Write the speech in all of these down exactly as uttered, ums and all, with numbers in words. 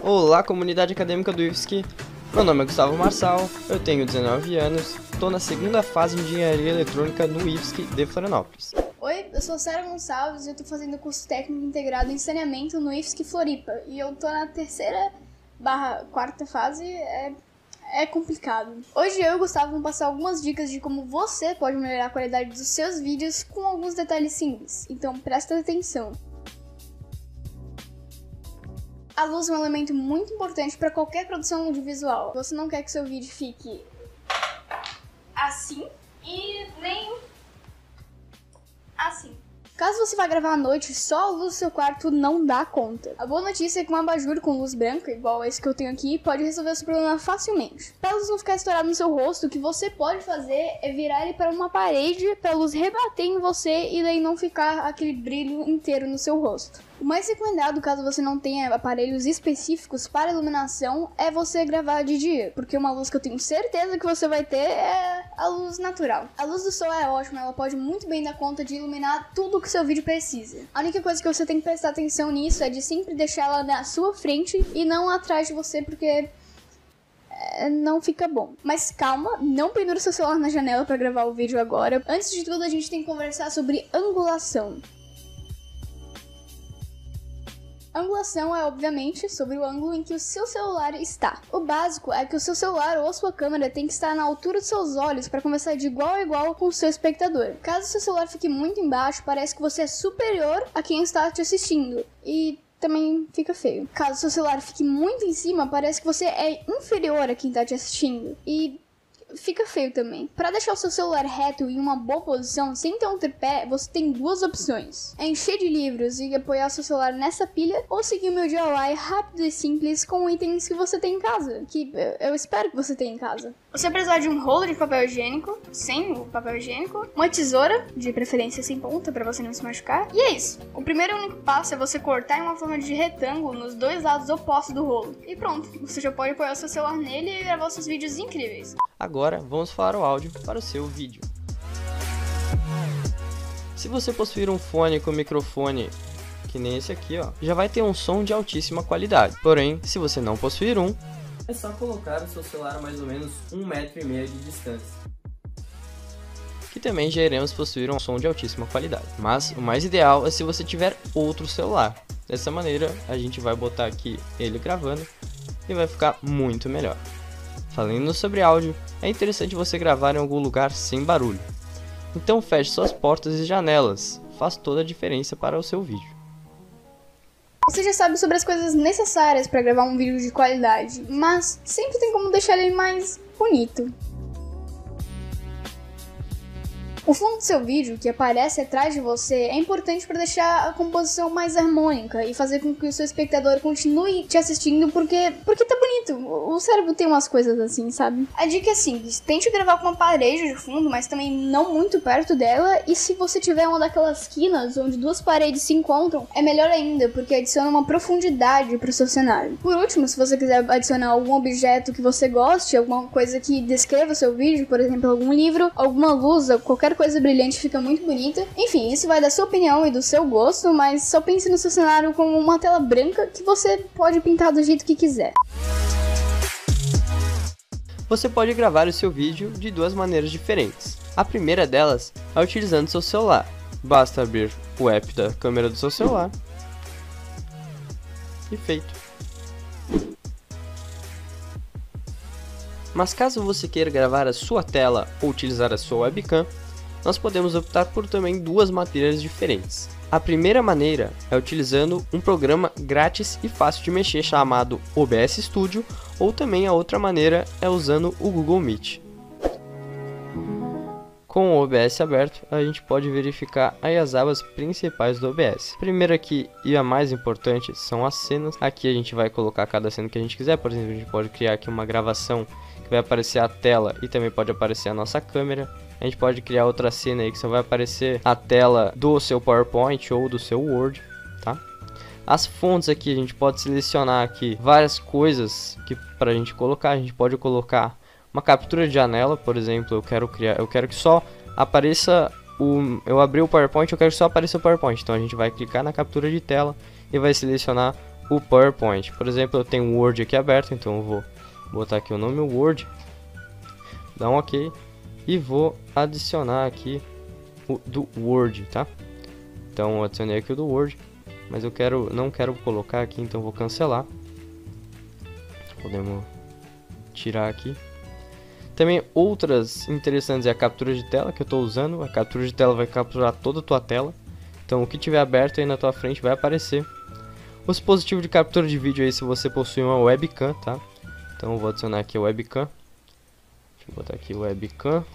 Olá, comunidade acadêmica do I F S C. Meu nome é Gustavo Marçal, eu tenho dezenove anos, estou na segunda fase de Engenharia Eletrônica no I F S C de Florianópolis. Oi, eu sou Sara Gonçalves e eu tô fazendo curso técnico integrado em saneamento no I F S C Floripa. E eu tô na terceira barra quarta fase, é, é complicado. Hoje eu e o Gustavo vamos passar algumas dicas de como você pode melhorar a qualidade dos seus vídeos com alguns detalhes simples. Então presta atenção. A luz é um elemento muito importante para qualquer produção audiovisual. Você não quer que seu vídeo fique assim e nem assim. Caso você vá gravar à noite, só a luz do seu quarto não dá conta. A boa notícia é que um abajur com luz branca, igual esse que eu tenho aqui, pode resolver esse problema facilmente. Para a luz não ficar estourada no seu rosto, o que você pode fazer é virar ele para uma parede para a luz rebater em você e daí não ficar aquele brilho inteiro no seu rosto. O mais recomendado, caso você não tenha aparelhos específicos para iluminação, é você gravar de dia, porque uma luz que eu tenho certeza que você vai ter é a luz natural. A luz do sol é ótima, ela pode muito bem dar conta de iluminar tudo o que seu vídeo precisa. A única coisa que você tem que prestar atenção nisso é de sempre deixar ela na sua frente e não atrás de você, porque é, não fica bom. Mas calma, não pendure seu celular na janela para gravar o vídeo agora. Antes de tudo, a gente tem que conversar sobre angulação. Angulação é, obviamente, sobre o ângulo em que o seu celular está. O básico é que o seu celular ou a sua câmera tem que estar na altura dos seus olhos para conversar de igual a igual com o seu espectador. Caso o seu celular fique muito embaixo, parece que você é superior a quem está te assistindo. E também fica feio. Caso o seu celular fique muito em cima, parece que você é inferior a quem está te assistindo. E fica feio também. Para deixar o seu celular reto em uma boa posição, sem ter um tripé, você tem duas opções. É encher de livros e apoiar o seu celular nessa pilha, ou seguir o meu D I Y rápido e simples com itens que você tem em casa, que eu espero que você tenha em casa. Você vai precisar de um rolo de papel higiênico, sem o papel higiênico, uma tesoura, de preferência sem ponta para você não se machucar, e é isso. O primeiro e único passo é você cortar em uma forma de retângulo nos dois lados opostos do rolo. E pronto, você já pode apoiar o seu celular nele e gravar seus vídeos incríveis. Agora vamos falar o áudio para o seu vídeo. Se você possuir um fone com microfone que nem esse aqui, ó, já vai ter um som de altíssima qualidade. Porém, se você não possuir um, é só colocar o seu celular a mais ou menos um metro e meio de distância, que também já iremos possuir um som de altíssima qualidade. Mas o mais ideal é se você tiver outro celular. Dessa maneira a gente vai botar aqui ele gravando e vai ficar muito melhor. Falando sobre áudio, é interessante você gravar em algum lugar sem barulho. Então feche suas portas e janelas, faz toda a diferença para o seu vídeo. Você já sabe sobre as coisas necessárias para gravar um vídeo de qualidade, mas sempre tem como deixar ele mais bonito. O fundo do seu vídeo, que aparece atrás de você, é importante para deixar a composição mais harmônica e fazer com que o seu espectador continue te assistindo porque, porque tá bonito. O cérebro tem umas coisas assim, sabe? A dica é simples, tente gravar com uma parede de fundo, mas também não muito perto dela, e se você tiver uma daquelas quinas onde duas paredes se encontram, é melhor ainda, porque adiciona uma profundidade pro seu cenário. Por último, se você quiser adicionar algum objeto que você goste, alguma coisa que descreva o seu vídeo, por exemplo, algum livro, alguma luz, qualquer coisa brilhante fica muito bonita. Enfim, isso vai da sua opinião e do seu gosto, mas só pense no seu cenário como uma tela branca que você pode pintar do jeito que quiser. Você pode gravar o seu vídeo de duas maneiras diferentes. A primeira delas é utilizando seu celular. Basta abrir o app da câmera do seu celular e feito. Mas caso você queira gravar a sua tela ou utilizar a sua webcam, nós podemos optar por também duas maneiras diferentes. A primeira maneira é utilizando um programa grátis e fácil de mexer chamado O B S Studio, ou também a outra maneira é usando o Google Meet. Com o O B S aberto, a gente pode verificar aí as abas principais do O B S. A primeira aqui e a mais importante são as cenas. Aqui a gente vai colocar cada cena que a gente quiser. Por exemplo, a gente pode criar aqui uma gravação que vai aparecer a tela e também pode aparecer a nossa câmera. A gente pode criar outra cena aí que só vai aparecer a tela do seu PowerPoint ou do seu Word, tá? As fontes aqui, a gente pode selecionar aqui várias coisas que para a gente colocar. A gente pode colocar uma captura de janela, por exemplo, eu quero criar, eu quero que só apareça o, eu abri o PowerPoint, eu quero que só apareça o PowerPoint. Então a gente vai clicar na captura de tela e vai selecionar o PowerPoint. Por exemplo, eu tenho o Word aqui aberto, então eu vou botar aqui o nome Word, dar um OK e vou adicionar aqui o do Word, tá? Então eu adicionei aqui o do Word, mas eu quero, não quero colocar aqui, então vou cancelar. Podemos tirar aqui. Também outras interessantes é a captura de tela que eu estou usando. A captura de tela vai capturar toda a tua tela. Então o que tiver aberto aí na tua frente vai aparecer. O dispositivo de captura de vídeo aí se você possui uma webcam, tá? Então eu vou adicionar aqui a webcam. Deixa eu botar aqui webcam.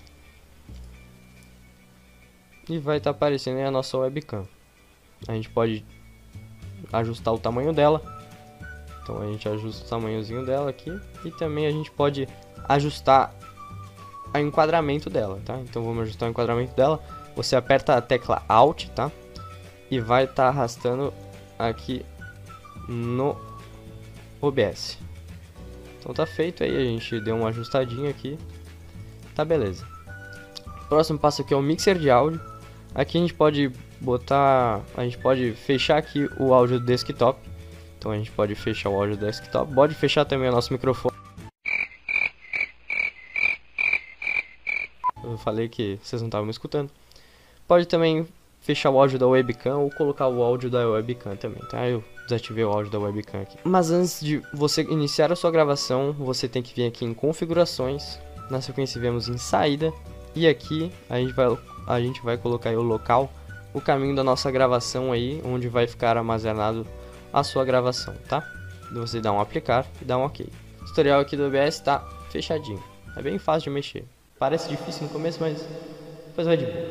E vai estar tá aparecendo aí a nossa webcam. A gente pode ajustar o tamanho dela. Então a gente ajusta o tamanhozinho dela aqui. E também a gente pode ajustar o enquadramento dela, tá? Então vamos ajustar o enquadramento dela. Você aperta a tecla Alt, tá? E vai estar tá arrastando aqui no O B S. Então tá feito aí, a gente deu uma ajustadinha aqui. Tá beleza. Próximo passo aqui é o mixer de áudio. Aqui a gente pode botar, a gente pode fechar aqui o áudio do desktop. Então a gente pode fechar o áudio do desktop, pode fechar também o nosso microfone. Eu falei que vocês não estavam me escutando. Pode também fechar o áudio da webcam ou colocar o áudio da webcam também, tá? Eu desativei o áudio da webcam aqui. Mas antes de você iniciar a sua gravação, você tem que vir aqui em configurações. Na sequência viemos em saída. E aqui a gente vai, a gente vai colocar aí o local, o caminho da nossa gravação aí, onde vai ficar armazenado a sua gravação, tá? Você dá um aplicar e dá um OK. O tutorial aqui do O B S tá fechadinho. É bem fácil de mexer. Parece difícil no começo, mas depois vai de boa.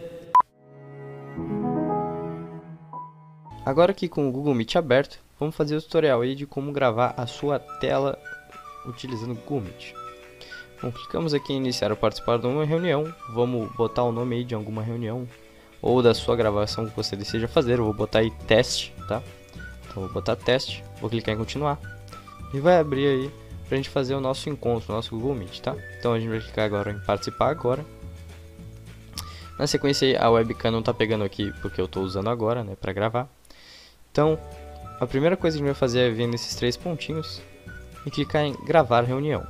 Agora aqui com o Google Meet aberto, vamos fazer o tutorial aí de como gravar a sua tela utilizando o Google Meet. Bom, clicamos aqui em iniciar ou participar de uma reunião. Vamos botar o nome aí de alguma reunião ou da sua gravação que você deseja fazer. Eu vou botar aí teste, tá? Então vou botar teste, vou clicar em continuar e vai abrir aí pra gente fazer o nosso encontro, o nosso Google Meet, tá? Então a gente vai clicar agora em participar agora. Na sequência a webcam não tá pegando aqui porque eu tô usando agora, né, pra gravar. Então a primeira coisa que a gente vai fazer é vir nesses três pontinhos e clicar em gravar reunião.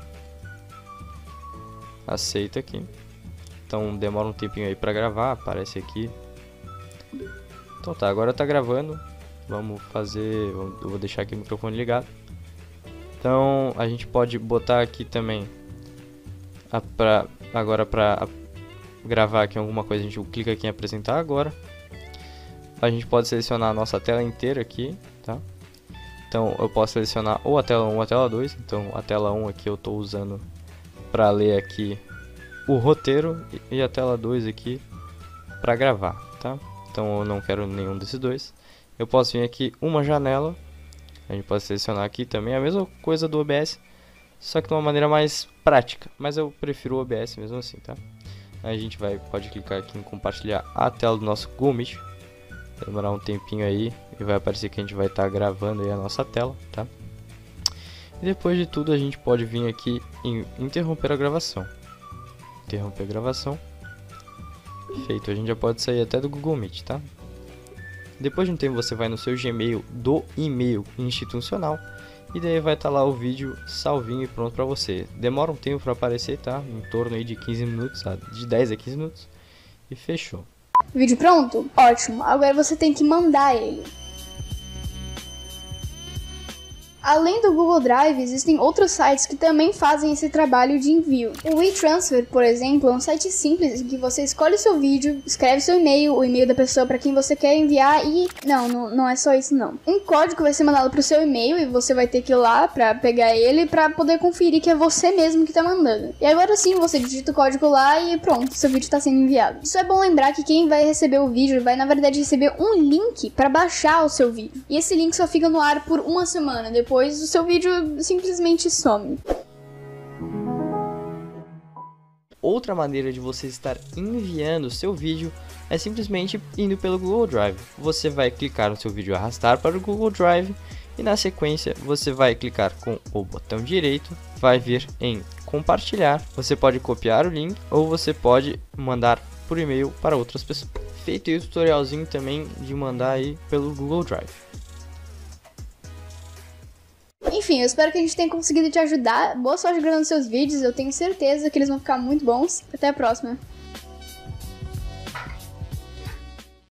Aceita aqui. Então demora um tempinho aí pra gravar, aparece aqui. Então tá, agora tá gravando. Vamos fazer, eu vou deixar aqui o microfone ligado. Então a gente pode botar aqui também a pra, agora para gravar aqui alguma coisa, a gente clica aqui em apresentar agora. A gente pode selecionar a nossa tela inteira aqui, tá? Então eu posso selecionar ou a tela um ou a tela dois. Então a tela um aqui eu estou usando para ler aqui o roteiro e a tela dois aqui para gravar, tá? Então eu não quero nenhum desses dois. Eu posso vir aqui uma janela. A gente pode selecionar aqui também a mesma coisa do O B S, só que de uma maneira mais prática, mas eu prefiro o O B S mesmo assim, tá? Aí a gente vai, pode clicar aqui em compartilhar a tela do nosso Google Meet. Vai demorar um tempinho aí e vai aparecer que a gente vai estar tá gravando aí a nossa tela, tá? E depois de tudo a gente pode vir aqui em interromper a gravação. Interromper a gravação. Feito, a gente já pode sair até do Google Meet, tá? Depois de um tempo você vai no seu Gmail do e-mail institucional e daí vai estar tá lá o vídeo salvinho e pronto para você. Demora um tempo para aparecer, tá? Em torno aí de quinze minutos, tá? De dez a quinze minutos e fechou. Vídeo pronto? Ótimo. Agora você tem que mandar ele. Além do Google Drive, existem outros sites que também fazem esse trabalho de envio. O WeTransfer, por exemplo, é um site simples em que você escolhe o seu vídeo, escreve seu e-mail, o e-mail da pessoa para quem você quer enviar e... Não, não, não é só isso não. Um código vai ser mandado pro seu e-mail e você vai ter que ir lá para pegar ele para poder conferir que é você mesmo que tá mandando. E agora sim, você digita o código lá e pronto, seu vídeo tá sendo enviado. Isso é bom lembrar que quem vai receber o vídeo vai na verdade receber um link para baixar o seu vídeo. E esse link só fica no ar por uma semana, depois Depois o seu vídeo simplesmente some. Outra maneira de você estar enviando o seu vídeo é simplesmente indo pelo Google Drive. Você vai clicar no seu vídeo e arrastar para o Google Drive e na sequência você vai clicar com o botão direito, vai vir em compartilhar. Você pode copiar o link ou você pode mandar por e-mail para outras pessoas. Feito aí o tutorialzinho também de mandar aí pelo Google Drive. enfim, eu espero que a gente tenha conseguido te ajudar. Boa sorte gravando seus vídeos, eu tenho certeza que eles vão ficar muito bons. Até a próxima.